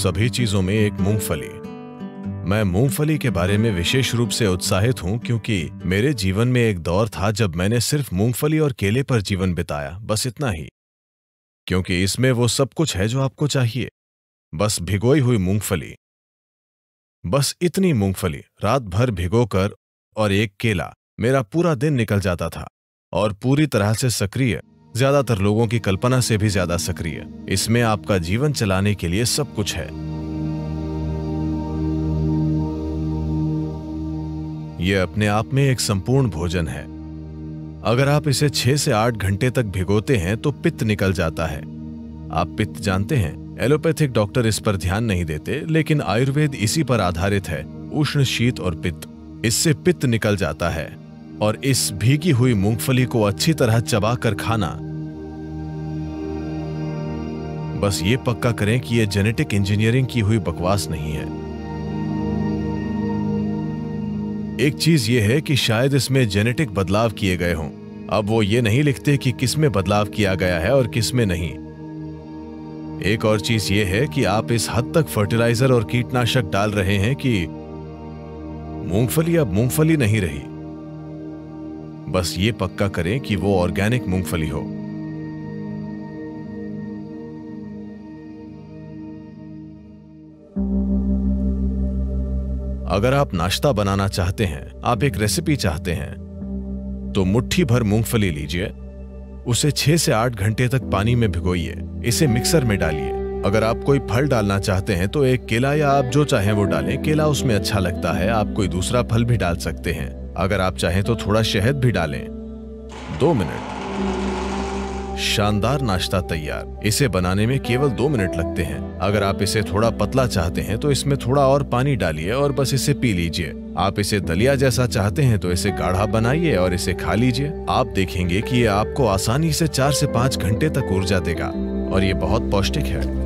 सभी चीजों में एक मूंगफली। मैं मूंगफली के बारे में विशेष रूप से उत्साहित हूं क्योंकि मेरे जीवन में एक दौर था जब मैंने सिर्फ मूंगफली और केले पर जीवन बिताया, बस इतना ही। क्योंकि इसमें वो सब कुछ है जो आपको चाहिए। बस भिगोई हुई मूंगफली, बस इतनी मूंगफली रात भर भिगोकर और एक केला, मेरा पूरा दिन निकल जाता था। और पूरी तरह से सक्रिय, ज्यादातर लोगों की कल्पना से भी ज्यादा सक्रिय। इसमें आपका जीवन चलाने के लिए सब कुछ है। यह अपने आप में एक संपूर्ण भोजन है। अगर आप इसे 6 से 8 घंटे तक भिगोते हैं तो पित्त निकल जाता है। आप पित्त जानते हैं, एलोपैथिक डॉक्टर इस पर ध्यान नहीं देते, लेकिन आयुर्वेद इसी पर आधारित है, उष्ण, शीत और पित्त। इससे पित्त निकल जाता है। और इस भीगी हुई मूंगफली को अच्छी तरह चबाकर खाना। बस ये पक्का करें कि यह जेनेटिक इंजीनियरिंग की हुई बकवास नहीं है। एक चीज यह है कि शायद इसमें जेनेटिक बदलाव किए गए हों। अब वो ये नहीं लिखते कि किसमें बदलाव किया गया है और किसमें नहीं। एक और चीज यह है कि आप इस हद तक फर्टिलाइजर और कीटनाशक डाल रहे हैं कि मूंगफली अब मूंगफली नहीं रही। बस ये पक्का करें कि वो ऑर्गेनिक मूंगफली हो। अगर आप नाश्ता बनाना चाहते हैं, आप एक रेसिपी चाहते हैं, तो मुट्ठी भर मूंगफली लीजिए, उसे 6 से 8 घंटे तक पानी में भिगोइए, इसे मिक्सर में डालिए। अगर आप कोई फल डालना चाहते हैं तो एक केला या आप जो चाहें वो डालें। केला उसमें अच्छा लगता है, आप कोई दूसरा फल भी डाल सकते हैं। अगर आप चाहें तो थोड़ा शहद भी डालें। 2 मिनट, शानदार नाश्ता तैयार। इसे बनाने में केवल 2 मिनट लगते हैं। अगर आप इसे थोड़ा पतला चाहते हैं तो इसमें थोड़ा और पानी डालिए और बस इसे पी लीजिए। आप इसे दलिया जैसा चाहते हैं तो इसे गाढ़ा बनाइए और इसे खा लीजिए। आप देखेंगे कि ये आपको आसानी से 4 से 5 घंटे तक ऊर्जा देगा और ये बहुत पौष्टिक है।